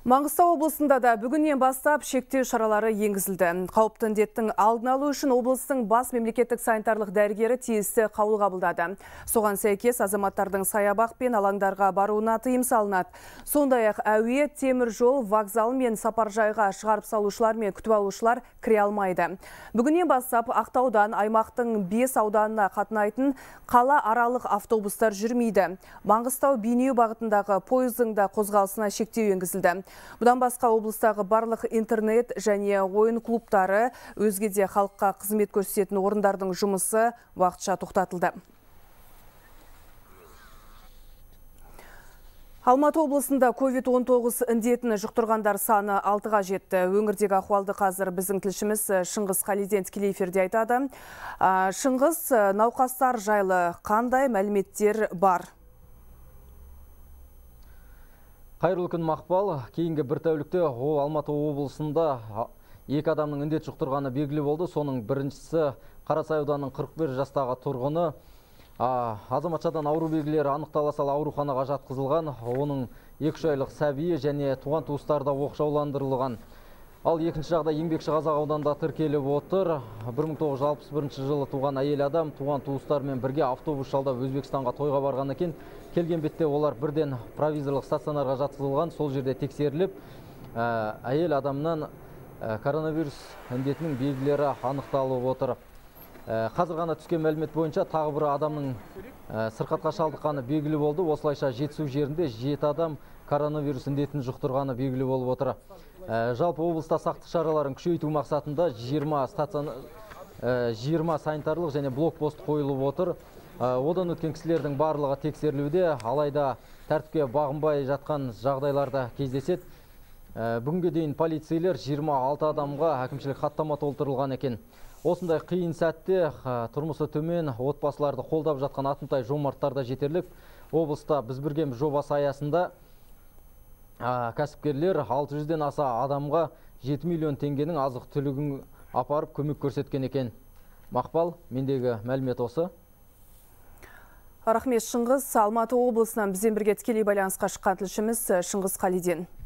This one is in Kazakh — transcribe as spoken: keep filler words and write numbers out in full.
Маңғыстау облысында да бүгіннен бастап шектеу шаралары енгізілді. Қауіпті індеттің алдын алу үшін облыстың бас мемлекеттік санитарлық дәрігері тиісті қаулы қабылдады. Соған сәйкес азаматтардың саябақ пен алаңдарға баруына тыйым салынады. Сондай-ақ әуе, темір жол, вокзал мен сапаржайға шығарып салушылар мен күтіп алушылар кіре алмайды. Бүгіннен бастап Ақтаудан аймақтың бес ауданына қатынайтын қала аралық автобустар жүрмейді. Маңғыстау Бейнеу бағытындағы пойыздың да қозғалысына шектеу енгізілді. Бұдан басқа облыстағы барлық интернет және ойын клубтары, өзге де халыққа қызмет көрсететін орындардың жұмысы уақытша тоқтатылды. Алматы облысында ковид он тоғыз індетін жұқтырғандар саны алтыға жетті. Өңірдегі ахуалды қазір біздің тілшіміз Шыңғыс Қалиден тікелей эфирде айтады. Шыңғыс, науқастар жайлы қандай мәліметтер бар? Қайырлы күн, Мақпал. Кейінгі бір тәулікте Алматы облысында екі адамның індет жұқтырғаны белгілі болды. Соның біріншісі Қарасай ауданының қырық бір жастағы тұрғыны. Азаматшадан ауру белгілері анықтала сала ауруханаға жатқызылған. Оның екі айлық сәбиі және туған туыстарда оқшауландырылған. Ал екінші жағда еңбекші Қазақ ауданында тіркеліп отыр. бір мың тоғыз жүз алпыс бірінші жылы туған әйел адам туған туыстарымен бірге автобус жалдап Өзбекстанға тойға барған екен. Келген бетте олар бірден провизорлық стационарға жатқызылған. Сол жерде тексеріліп, әйел адамнан коронавирус індетінің белгілері анықталып отыр. Қазір ғана түскен мәлімет бойынша тағы бір адамның сырқатқа шалдыққаны белгілі болды. Осылайша Жетісу жерінде жеті адам коронавирус індетін жұқтырғаны белгілі болып отыр. Жалпы облыста сақтық шараларын күшейту мақсатында жиырма санитарлық және блокпост қойылып отыр. Одан өткен кісілердің барлығы тексерілуде, алайда тәртіпке бағынбай жатқан жағдайларда кездеседі. Бүгінге дейін полицейлер жиырма алты адамға әкімшілік хаттама толтырылған екен. Осындай қиын сәтте тұрмысы төмен отбасыларды қолдап жатқан атымтай жомарттарда жетерлік. Облыста біз біргеміз жобасы аясында кәсіпкерлер алты жүзден аса адамға жеті миллион теңгенің азық түлігін апарып көмек көрсеткен екен. Мақпал, мендегі мәлімет осы. Рахмет, Шыңғыс. Алматы облысынан бізбен бірге тікелей байланысқа шыққан тілшіміз Шыңғыс Қалиден.